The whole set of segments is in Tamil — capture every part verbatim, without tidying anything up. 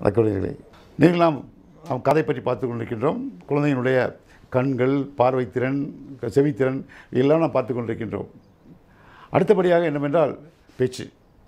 வணக்கங்களே. நீங்கள் நாம் நாம் கதை பற்றி பார்த்து கொண்டிருக்கின்றோம். குழந்தையினுடைய கண்கள், பார்வைத்திறன், செவித்திறன் எல்லாம் நாம் பார்த்து கொண்டிருக்கின்றோம். அடுத்தபடியாக என்னவென்றால் பேச்சு.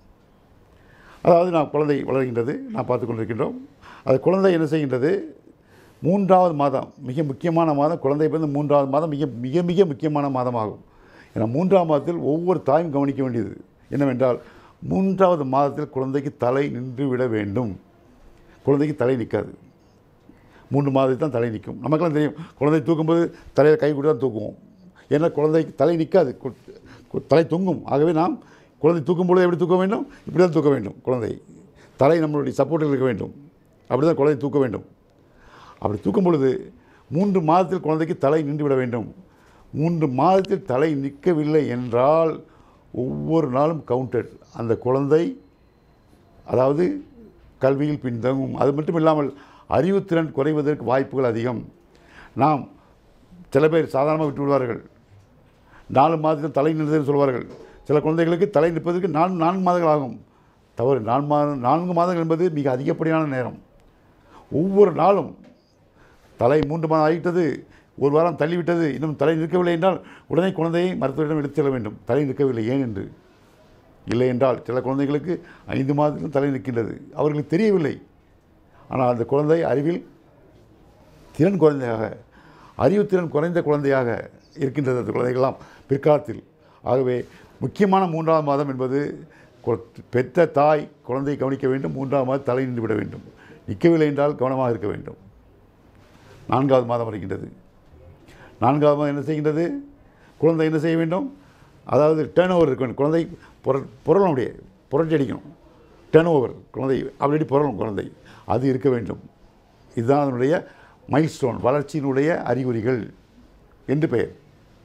அதாவது நாம் குழந்தை வளர்கின்றது, நாம் பார்த்து கொண்டிருக்கின்றோம். அது குழந்தை என்ன செய்கின்றது? மூன்றாவது மாதம் மிக முக்கியமான மாதம். குழந்தை வந்து மூன்றாவது மாதம் மிக மிக மிக முக்கியமான மாதமாகும். ஏன்னா மூன்றாம் மாதத்தில் ஒவ்வொரு தாயும் கவனிக்க வேண்டியது என்னவென்றால், மூன்றாவது மாதத்தில் குழந்தைக்கு தலை நின்று விட வேண்டும். குழந்தைக்கு தலை நிற்காது. மூன்று மாதத்தில் தான் தலை நிற்கும். நமக்கெல்லாம் தெரியும், குழந்தை தூக்கும்போது தலையில் கை கூட தான் தூக்குவோம். ஏன்னா குழந்தைக்கு தலை நிற்காது, தலை தொங்கும். ஆகவே நாம் குழந்தை தூக்கும்போது எப்படி தூக்க வேண்டும்? இப்படி தான் தூக்க வேண்டும். குழந்தை தலை நம்மளுடைய சப்போர்ட்டில் இருக்க வேண்டும். அப்படி தான் குழந்தை தூக்க வேண்டும். அப்படி தூக்கும் பொழுது மூன்று மாதத்தில் குழந்தைக்கு தலை நின்று விட வேண்டும். மூன்று மாதத்தில் தலை நிற்கவில்லை என்றால் ஒவ்வொரு நாளும் கவுண்டட். அந்த குழந்தை அதாவது கல்வியில் பின்தங்கும். அது மட்டும் இல்லாமல் அறிவுத்திறன் குறைவதற்கு வாய்ப்புகள் அதிகம். நாம் சில பேர் சாதாரணமாக விட்டு விடுவார்கள். நாலு மாதத்தில் தலை நின்றதுன்னு சொல்வார்கள். சில குழந்தைகளுக்கு தலை நிற்பதற்கு நான்கு நான்கு மாதங்கள் ஆகும். தவறு. நான்கு மாதம் நான்கு மாதங்கள் என்பது மிக அதிகப்படியான நேரம். ஒவ்வொரு நாளும் தலை மூன்று மாதம் ஆகிவிட்டது, ஒரு வாரம் தள்ளிவிட்டது, இன்னும் தலை நிற்கவில்லை என்றால் உடனே குழந்தையை மருத்துவரிடம் எடுத்து செல்ல வேண்டும். தலை நிற்கவில்லை ஏன் என்று. இல்லை என்றால் சில குழந்தைகளுக்கு ஐந்து மாதத்திலும் தலை நிற்கின்றது, அவர்களுக்கு தெரியவில்லை. ஆனால் அந்த குழந்தை அறிவில் திறன் குழந்தையாக, அறிவுத்திறன் குறைந்த குழந்தையாக இருக்கின்றது அந்த குழந்தைகள்லாம் பிற்காலத்தில். ஆகவே முக்கியமான மூன்றாவது மாதம் என்பது பெற்ற தாய் குழந்தையை கவனிக்க வேண்டும். மூன்றாவது மாதம் தலை நின்று விட வேண்டும். நிற்கவில்லை என்றால் கவனமாக இருக்க வேண்டும். நான்காவது மாதம் வருகின்றது. நான்காவது மாதம் என்ன செய்கின்றது? குழந்தை என்ன செய்ய வேண்டும்? அதாவது டேர்ன் ஓவர் இருக்க வேண்டும். குழந்தை புர புரளுடைய புரட்சி அடிக்கணும். டேர்ன் ஓவர் குழந்தை அப்படி புரளும் குழந்தை, அது இருக்க வேண்டும். இதுதான் அதனுடைய மைல்ஸ்டோன், வளர்ச்சியினுடைய அறிகுறிகள் என்று பெயர்.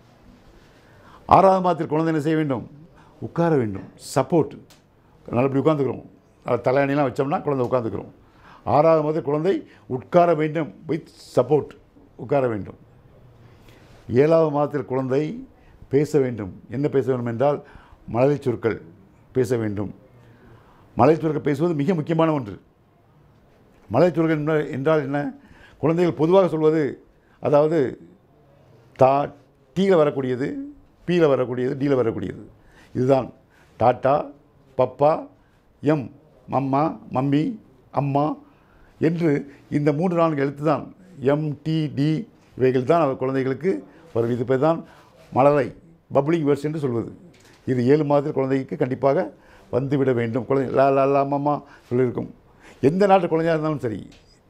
ஆறாவது மாதத்தில் குழந்தை என்ன செய்ய வேண்டும்? உட்கார வேண்டும். சப்போர்ட். நல்லபடி உட்காந்துக்கிறோம். தலையணிலாம் வச்சோம்னா குழந்தை உட்காந்துக்கிறோம். ஆறாவது மாதத்தில் குழந்தை உட்கார வேண்டும் வித் சப்போர்ட், உட்கார வேண்டும். ஏழாவது மாதத்தில் குழந்தை பேச வேண்டும். என்ன பேச வேண்டும் என்றால் மழலை சொற்கள் பேச வேண்டும். மழலை சொற்கள் பேசுவது மிக முக்கியமான ஒன்று. மழலை சொற்கள் என்றால் என்ன? குழந்தைகள் பொதுவாக சொல்வது, அதாவது தா டீயில் வரக்கூடியது, பீயில் வரக்கூடியது, டீயில் வரக்கூடியது. இதுதான் tata, Papa, M mamma, mummy, அம்மா என்று இந்த மூன்று நான்கு எழுத்து தான். எம், டி, டி இவைகள் தான் அவர் குழந்தைகளுக்கு வரும். இது பேர் தான் மழலை, பப்ளிங் வேர்ட்ஸ் என்று சொல்வது. இது ஏழு மாதத்தில் குழந்தைக்கு கண்டிப்பாக வந்துவிட வேண்டும். குழந்தை லா லா லா மாமா சொல்லியிருக்கும். எந்த நாட்டு குழந்தையாக இருந்தாலும் சரி.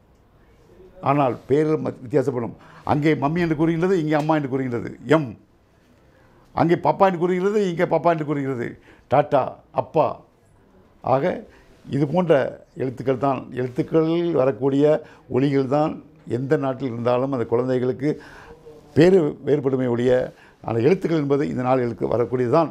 ஆனால் பேரில் வித்தியாசப்படும். அங்கே மம்மி என்று கூறுகின்றது, இங்கே அம்மா என்று கூறுகின்றது. எம் அங்கே பப்பா என்று கூறுகிறது, இங்கே பப்பா என்று கூறுகிறது. டாட்டா, அப்பா. ஆக இது போன்ற எழுத்துக்கள் தான், எழுத்துக்களில் வரக்கூடிய ஒலிகள் தான் எந்த நாட்டில் இருந்தாலும் அந்த குழந்தைகளுக்கு பேர் வேறுபடுமே ஒழிய, அந்த எழுத்துக்கள் என்பது இந்த நாளுக்கு வரக்கூடியது தான்.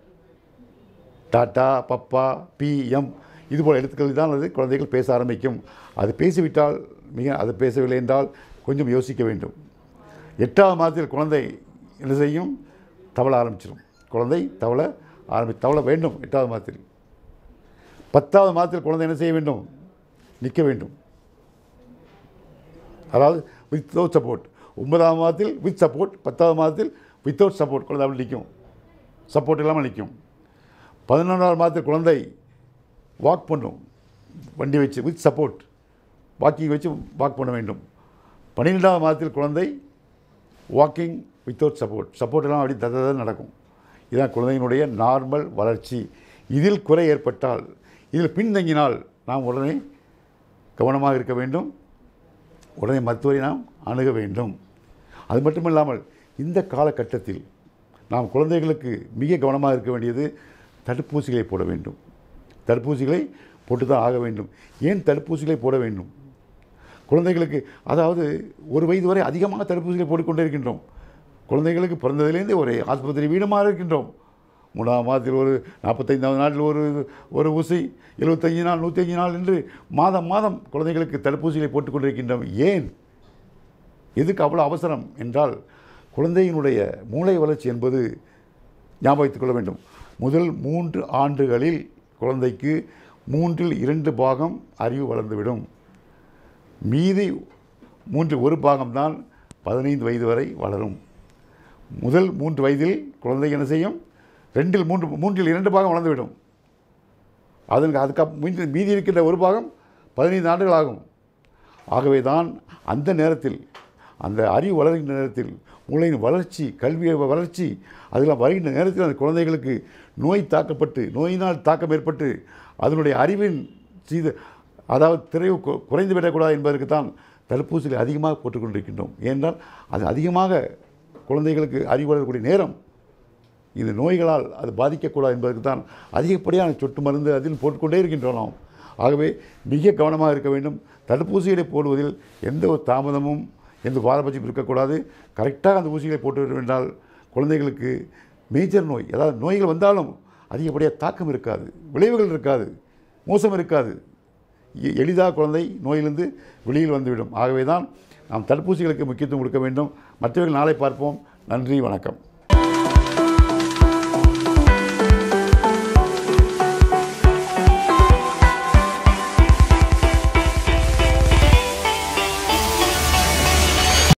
டாட்டா, பப்பா, பி, எம் இதுபோல் எழுத்துக்கள் தான் அது குழந்தைகள் பேச ஆரம்பிக்கும். அது பேசிவிட்டால் மிக, அது பேசவில்லை என்றால் கொஞ்சம் யோசிக்க வேண்டும். எட்டாவது மாதத்தில் குழந்தை என்ன செய்யும்? தவள ஆரம்பிச்சிடும். குழந்தை தவள ஆரம்பி தவள வேண்டும் எட்டாவது மாதத்தில். பத்தாவது மாதத்தில் குழந்தை என்ன செய்ய வேண்டும்? நிற்க வேண்டும். அதாவது வித்தவுட் சப்போர்ட். ஒன்பதாம் மாதத்தில் வித் சப்போர்ட், பத்தாவது மாதத்தில் வித்தவுட் சப்போர்ட் குழந்தை அப்படி நிற்கும். சப்போர்ட் இல்லாமல் நிற்கும். பதினொன்றாவது மாதத்தில் குழந்தை வாக் பண்ணும், வண்டி வச்சு வித் சப்போர்ட், வாக்கிங் வச்சு வாக் பண்ண வேண்டும். பன்னிரெண்டாவது மாதத்தில் குழந்தை வாக்கிங் வித்தவுட் சப்போர்ட், சப்போர்ட் எல்லாம் அப்படி ததான் நடக்கும். இதுதான் குழந்தையினுடைய நார்மல் வளர்ச்சி. இதில் குறை ஏற்பட்டால், இதில் பின்தங்கினால் நாம் உடனே கவனமாக இருக்க வேண்டும். உடனே மருத்துவரை நாம் அணுக வேண்டும். அது மட்டுமில்லாமல் இந்த காலகட்டத்தில் நாம் குழந்தைகளுக்கு மிக கவனமாக இருக்க வேண்டியது தடுப்பூசிகளை போட வேண்டும். தடுப்பூசிகளை போட்டு தான் ஆக வேண்டும். ஏன் தடுப்பூசிகளை போட வேண்டும்? குழந்தைகளுக்கு, அதாவது ஒரு வயது வரை அதிகமாக தடுப்பூசிகளை போட்டுக்கொண்டே இருக்கின்றோம். குழந்தைகளுக்கு பிறந்ததிலேருந்தே ஒரு ஆஸ்பத்திரி வீடுமாக இருக்கின்றோம். மூணாவது மாதத்தில் ஒரு நாற்பத்தைந்தாவது நாளில் ஒரு ஒரு ஊசி, எழுபத்தஞ்சு நாள், நூற்றி அஞ்சு நாள் என்று மாதம் மாதம் குழந்தைகளுக்கு தடுப்பூசிகளை போட்டுக்கொண்டிருக்கின்றோம். ஏன்? எதுக்கு அவ்வளோ அவசரம் என்றால், குழந்தையினுடைய மூளை வளர்ச்சி என்பது ஞாபகத்துக் கொள்ள வேண்டும். முதல் மூன்று ஆண்டுகளில் குழந்தைக்கு மூன்றில் இரண்டு பாகம் அறிவு வளர்ந்துவிடும். மீதி மூன்று ஒரு பாகம்தான் பதினைந்து வயது வரை வளரும். முதல் மூன்று வயதில் குழந்தை என்ன செய்யும்? ரெண்டில் மூன்று மூன்றில் இரண்டு பாகம் வளர்ந்துவிடும். அதற்கு அதுக்கு மீதி மீதி இருக்கின்ற ஒரு பாகம் பதினைந்து ஆண்டுகள் ஆகும். ஆகவே தான் அந்த நேரத்தில், அந்த அறிவு வளர்கின்ற நேரத்தில், மூளையின் வளர்ச்சி, கல்வி வளர்ச்சி அதெல்லாம் வருகின்ற நேரத்தில் அந்த குழந்தைகளுக்கு நோய் தாக்கப்பட்டு, நோயினால் தாக்கம் ஏற்பட்டு அதனுடைய அறிவின் சீது அதாவது திரைவு குறைந்து விடக்கூடாது என்பதற்கு தான் தடுப்பூசிகளை அதிகமாக போட்டுக்கொண்டிருக்கின்றோம். ஏனென்றால் அது அதிகமாக குழந்தைகளுக்கு அறிவு வளரக்கூடிய நேரம் இது நோய்களால் அது பாதிக்கக்கூடாது என்பதற்கு தான் அதிகப்படியான சொட்டு மருந்து அதில் போட்டுக்கொண்டே இருக்கின்றோம் நாம். ஆகவே மிக கவனமாக இருக்க வேண்டும். தடுப்பூசிகளை போடுவதில் எந்த ஒரு தாமதமும் எந்த பாரபட்சம் இருக்கக்கூடாது. கரெக்டாக அந்த ஊசிகளை போட்டு என்றால் குழந்தைகளுக்கு மேஜர் நோய், அதாவது நோய்கள் வந்தாலும் அதிகப்படியாக தாக்கம் இருக்காது, விளைவுகள் இருக்காது, மோசம் இருக்காது. எளிதாக குழந்தை நோயிலிருந்து வெளியில் வந்துவிடும். ஆகவே தான் நாம் தடுப்பூசிகளுக்கு முக்கியத்துவம் கொடுக்க வேண்டும். மற்றவர்கள் நாளை பார்ப்போம். நன்றி, வணக்கம்.